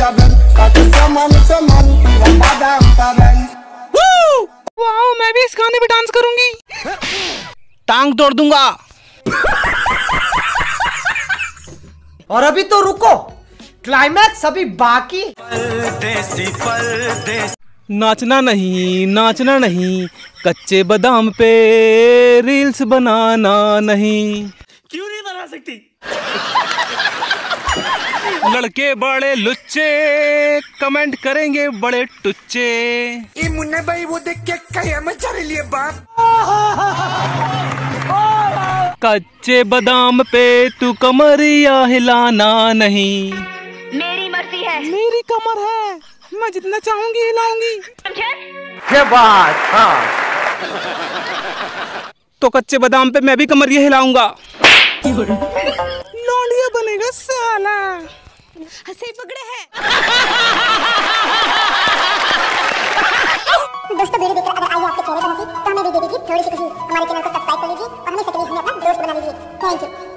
Wow, मैं भी इस गाने पे डांस करूंगी। टांग तोड़ दूंगा। और अभी तो रुको, क्लाइमैक्स अभी बाकी। नाचना नहीं, नाचना नहीं, कच्चे बादाम पे रील्स बनाना नहीं। क्यों नहीं बना सकती? लड़के बड़े लुच्चे कमेंट करेंगे बड़े टुच्चे। ये मुन्ना भाई वो देख के कयामत चल लिए बाप। कच्चे बादाम पे तू कमरिया हिलाना नहीं। मेरी मर्जी है, मेरी कमर है, मैं जितना चाहूंगी हिलाऊंगी। समझे? ये बात, हाँ। तो कच्चे बादाम पे मैं भी कमरिया हिलाऊंगा। लौंडिया बनेगा साला। हंसे पकड़े हैं। दोस्तों वीडियो देखकर अगर आई आपके चेहरे पर हंसी तो हमें भी दे दीजिए थोड़ी सी खुशी। हमारे चैनल को सब्सक्राइब कर लीजिए और हमें सच में अपना दोस्त बना लीजिए। Thank you.